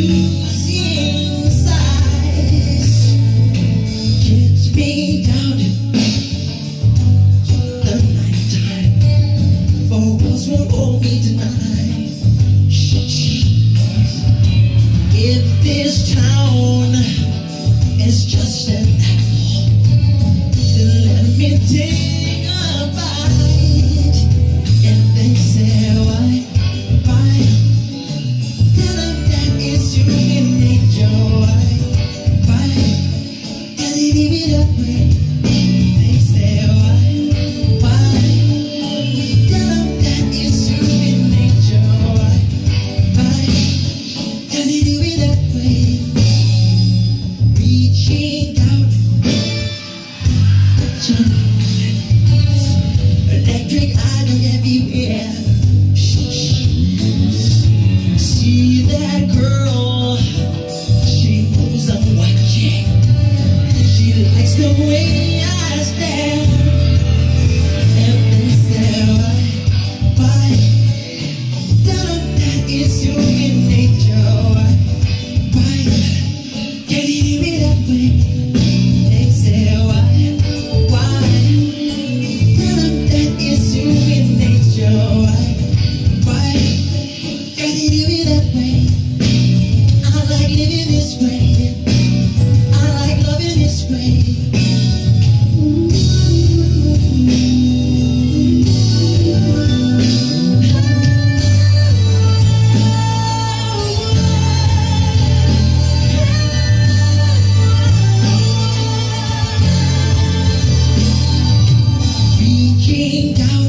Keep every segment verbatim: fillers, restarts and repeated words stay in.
losing sight kept me down the nighttime. For walls won't hold me tonight. If this town is just an apple, then let me take a bite. And they say why, why? Tell them that it's human nature. Why, why? Can they leave it that way? They say why, why? Tell them that it's human nature. Why, why? Can they do it that way? Reaching out to electric idol everywhere. See that girl, she moves, I'm watching. She likes the way I stare. And they say why, why? Tell them that it's human nature. Why, why? Can you do it that way? They say why, why? Tell them that it's human nature. Why, why? Can you do it that way? I like living this way. I like loving this way. Reaching out.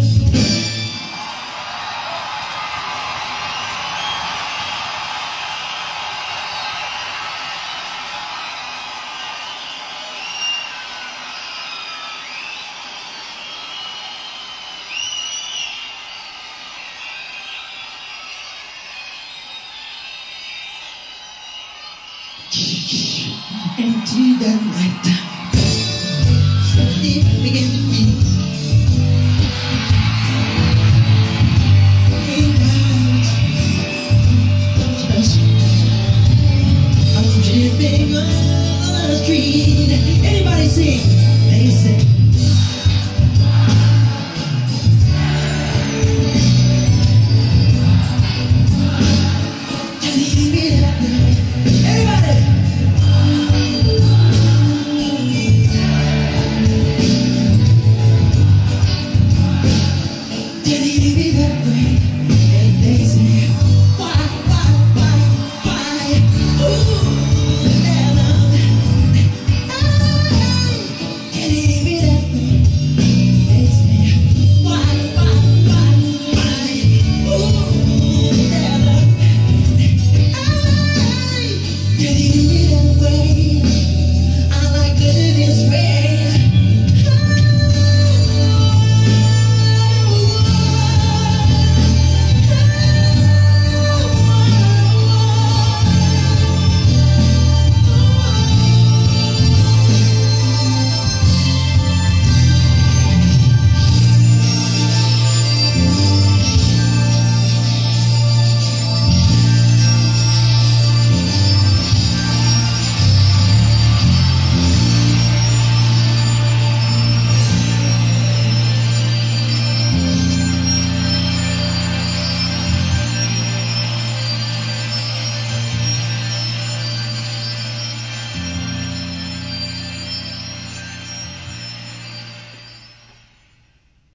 Into the night, slowly begin to feel